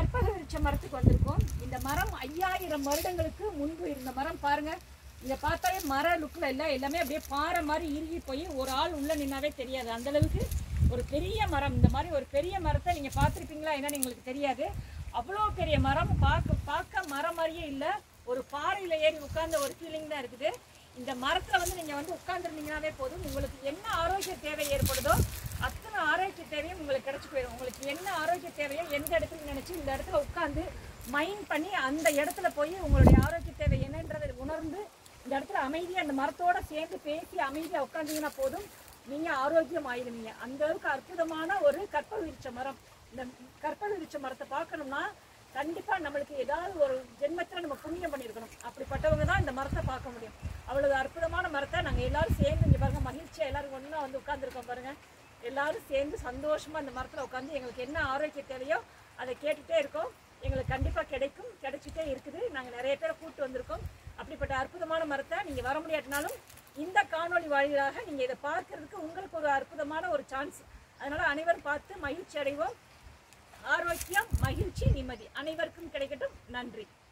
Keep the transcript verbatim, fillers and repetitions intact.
கற்பக விருட்ச மரத்துக்கு வந்திருக்கோம். இந்த மரம் ஐயாயிரம் வருடங்களுக்கு முன்பு இருந்த மரம் பாருங்க. இதை பார்த்தாலே மர லுக்கில் இல்லை, எல்லாமே அப்படியே பாறை மாதிரி இறுகி போய் ஒரு ஆள் உள்ள நின்னாவே தெரியாது அந்த அளவுக்கு ஒரு பெரிய மரம். இந்த மாதிரி ஒரு பெரிய மரத்தை நீங்கள் பார்த்துருப்பீங்களா என்னன்னு எங்களுக்கு தெரியாது. அவ்வளோ பெரிய மரம், பார்க்க பார்க்க மரம் மாதிரியே இல்லை, ஒரு பாறையில் ஏறி உட்கார்ந்த ஒரு ஃபீலிங் தான் இருக்குது. இந்த மரத்தில் வந்து நீங்கள் வந்து உட்காந்துருந்தீங்கன்னாவே போதும், உங்களுக்கு என்ன ஆரோக்கிய தேவை ஏற்படுதோ அத்தனை ஆரோக்கிய தேவையும் உங்களுக்கு கிடச்சி போயிடும். உங்களுக்கு என்ன ஆரோக்கிய தேவையோ எந்த இடத்துல நினச்சி இந்த இடத்துல உட்காந்து மைண்ட் பண்ணி அந்த இடத்துல போய் உங்களுடைய ஆரோக்கிய தேவை என்னன்றதை உணர்ந்து இந்த இடத்துல அமைதியாக அந்த மரத்தோடு சேர்ந்து பேசி அமைதியாக உட்காந்தீங்கன்னா போதும், நீங்கள் ஆரோக்கியம் ஆயிடுவீங்க. அந்த அளவுக்கு அற்புதமான ஒரு கற்பக விருட்ச மரம். இந்த கற்பக விருட்ச மரத்தை பார்க்கணும்னா கண்டிப்பாக நம்மளுக்கு ஏதாவது ஒரு ஜென்மத்தில் நம்ம புண்ணியம் பண்ணியிருக்கணும். அப்படிப்பட்டவங்க தான் இந்த மரத்தை பார்க்க முடியும். அவ்வளவு அற்புதமான மரத்தை நாங்கள் எல்லோரும் சேர்ந்து இங்கே பாருங்கள், மகிழ்ச்சியாக எல்லோரும் ஒன்றா வந்து உட்காந்துருக்கோம் பாருங்கள். எல்லோரும் சேர்ந்து சந்தோஷமாக இந்த மரத்தில் உட்காந்து எங்களுக்கு என்ன ஆரோக்கிய தேவையோ அதை கேட்டுகிட்டே இருக்கோம். எங்களுக்கு கண்டிப்பாக கிடைக்கும், கிடைச்சிட்டே இருக்குது. நாங்கள் நிறைய பேரை கூப்பிட்டு வந்திருக்கோம். அப்படிப்பட்ட அற்புதமான மரத்தை நீங்கள் வர முடியாட்டினாலும் இந்த காணொளி வாயிலாக நீங்கள் இதை பார்க்கறதுக்கு உங்களுக்கு ஒரு அற்புதமான ஒரு சான்ஸ். அதனால் அனைவரும் பார்த்து மகிழ்ச்சி அடைவோம். ஆரோக்கியம், மகிழ்ச்சி, நிம்மதி அனைவருக்கும் கிடைக்கட்டும். நன்றி.